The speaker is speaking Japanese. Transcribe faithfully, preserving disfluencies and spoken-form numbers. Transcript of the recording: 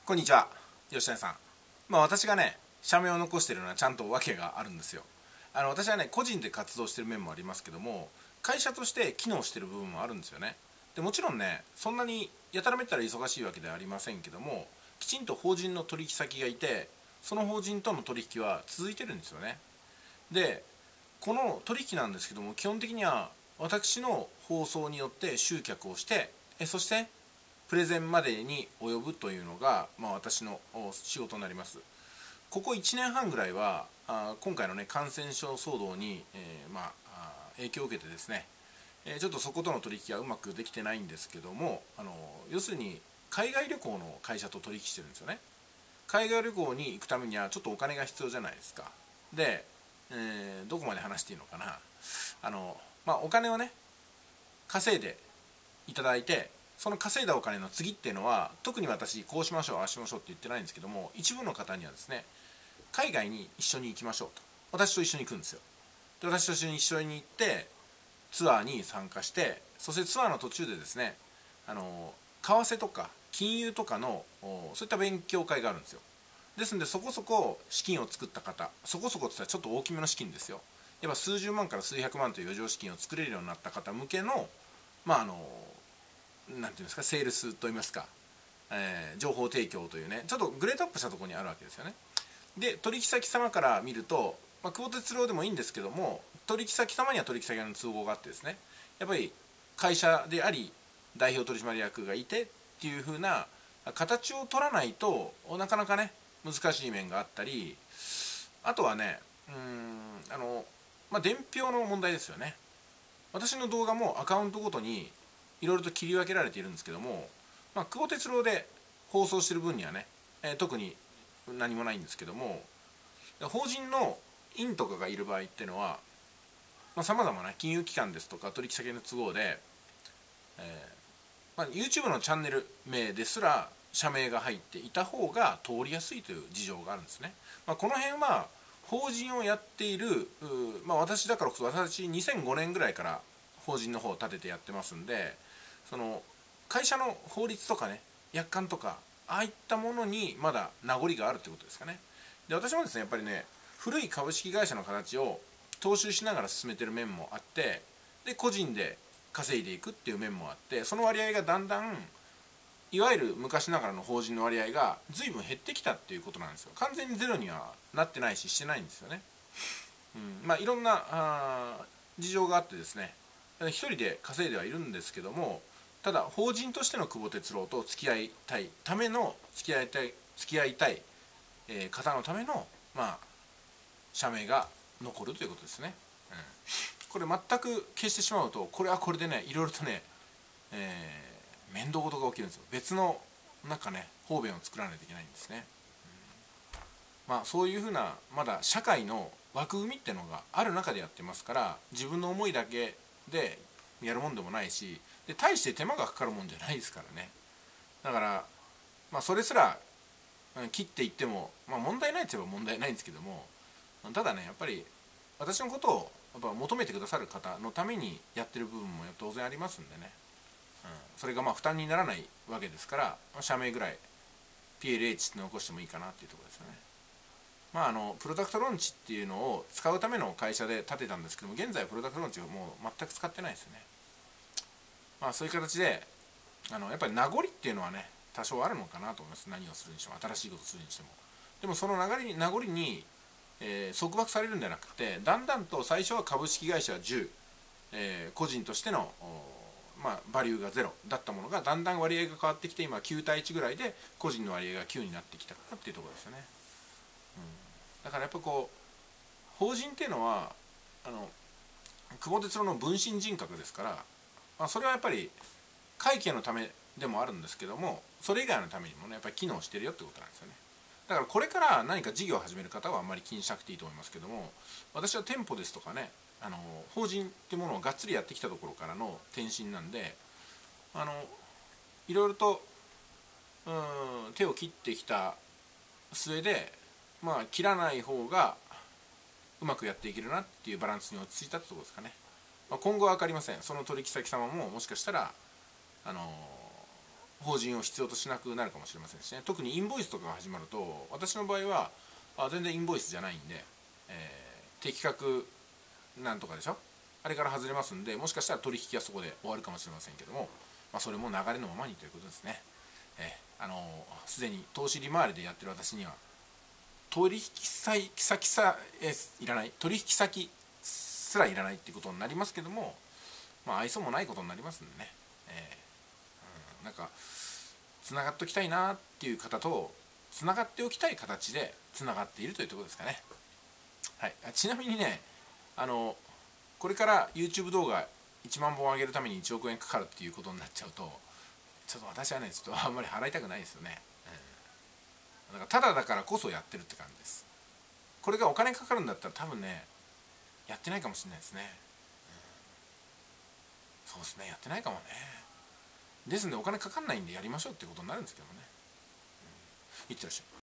こんにちは、吉谷さん。まあ私がね、社名を残しているのはちゃんと訳があるんですよ。あの私はね、個人で活動している面もありますけども、会社として機能している部分もあるんですよね。でもちろんね、そんなにやたらめったら忙しいわけではありませんけども、きちんと法人の取引先がいて、その法人との取引は続いてるんですよね。で、この取引なんですけども、基本的には私の放送によって集客をして、えそしてプレゼンまでに及ぶというのが、まあ、私の仕事になります。ここいちねんはんぐらいはあ今回の、ね、感染症騒動に、えーまあ、影響を受けてですね、えー、ちょっとそことの取引がうまくできてないんですけども、あの要するに海外旅行の会社と取引してるんですよね。海外旅行に行くためにはちょっとお金が必要じゃないですか。で、えーどこまで話していいのかな。あの、まあ、お金をね稼いでいただいて、その稼いだお金の次っていうのは、特に私こうしましょうああしましょうって言ってないんですけども、一部の方にはですね、海外に一緒に行きましょうと、私と一緒に行くんですよ。で私と一緒に一緒に行ってツアーに参加して、そしてツアーの途中でですね、あの為替とか金融とかのそういった勉強会があるんですよ。ですので、そこそこ資金を作った方、そこそこって言ったらちょっと大きめの資金ですよ。やっぱ数十万から数百万という余剰資金を作れるようになった方向けの、まああのなんていうんですか、セールスといいますか、えー情報提供というね、ちょっとグレードアップしたところにあるわけですよね。で、取引先様から見ると、まあ、久保哲郎でもいいんですけども、取引先様には取引先の都合があってですね、やっぱり会社であり代表取締役がいてっていう風な形を取らないとなかなかね難しい面があったり、あとはね、うーんあの、まあ、伝票の問題ですよね。私の動画もアカウントごとにいろいろと切り分けられているんですけども、まあ、久保哲郎で放送してる分にはね、えー特に何もないんですけども、法人の員とかがいる場合っていうのはさまざ、まな金融機関ですとか取引先の都合で、えーまあ、YouTube のチャンネル名ですら社名が入っていた方が通りやすいという事情があるんですね。まあ、この辺は法人をやっている、まあ、私だからこそ、私にせんごねんぐらいから法人の方を立ててやってますんで、その会社の法律とかね、約款とかああいったものにまだ名残があるということですかね。で私もですね、やっぱりね、古い株式会社の形を踏襲しながら進めてる面もあって、で個人で稼いでいくっていう面もあって、その割合がだんだんいわゆる昔ながらの法人の割合が随分減ってきたっていうことなんですよ。完全にゼロにはなってないししてないんですよね。うん、まあいろんなあ事情があってですね、一人で稼いではいるんですけども、ただ法人としての久保哲郎と付き合いたいための付き合いたい付き合いたい、えー方のための、まあ、社名が残るということですね。うん、これ全く消してしまうと、これはこれでね、いろいろとね、えー面倒事が起きるんですよ。別のなんかね方便を作らないといけないんですね。うん、まあそういうふうなまだ社会の枠組みっていうのがある中でやってますから、自分の思いだけでやるもんでもないし、で大して手間がかかるもんじゃないですからね。だからまあそれすら切っていっても、まあ、問題ないといえば問題ないんですけども、ただねやっぱり私のことをやっぱ求めてくださる方のためにやってる部分も当然ありますんでね、うん、それがまあ負担にならないわけですから、社名ぐらい ピーエルエイチ って残してもいいかなっていうところですよね。まああのプロダクトローンチっていうのを使うための会社で建てたんですけども、現在はプロダクトローンチをもう全く使ってないですよね。まあそういう形であのやっぱり名残っていうのはね多少あるのかなと思います。何をするにしても、新しいことをするにしても。でもその流れに名残に、えー束縛されるんじゃなくて、だんだんと最初は株式会社はじゅう、えー個人としてのまあ、バリューがゼロだったものがだんだん割合が変わってきて、今きゅうたいいちぐらいで個人の割合がきゅうになってきたかなっていうところですよね。うん、だからやっぱこう法人っていうのはあの久保哲郎の分身人格ですから、まあ、それはやっぱり会計のためでもあるんですけども、それ以外のためにもねやっぱり機能してるよってことなんですよね。だからこれから何か事業を始める方はあんまり気にしなくていいと思いますけども、私は店舗ですとかね、あの法人っていうものをがっつりやってきたところからの転身なんで、あのいろいろとうん手を切ってきた末で、まあ切らない方がうまくやっていけるなっていうバランスに落ち着いたってところですかね。まあ、今後は分かりません。その取引先様ももしかしたらあの法人を必要としなくなるかもしれませんしね。特にインボイスとかが始まると、私の場合はあ全然インボイスじゃないんで、えー、適格なんとかでしょ、あれから外れますんで、もしかしたら取引はそこで終わるかもしれませんけども、まあ、それも流れのままにということですね。えー、あのす、でに投資利回りでやってる私には取引先さえいらない、取引先すらいらないっていうことになりますけども、まあ愛想もないことになりますんでね、えーうん、なんかつながっておきたいなっていう方とつながっておきたい形でつながっているというところですかね。はい、ちなみにね、あのこれから YouTube 動画いちまんぼん上げるためにいちおくえんかかるっていうことになっちゃうと、ちょっと私はねちょっとあんまり払いたくないですよね。うん、だからただだからこそやってるって感じです。これがお金かかるんだったら多分ねやってないかもしれないですね。うん、そうですね、やってないかもね。ですんでお金かかんないんでやりましょうっていうことになるんですけどもね。うん、いってらっしゃい。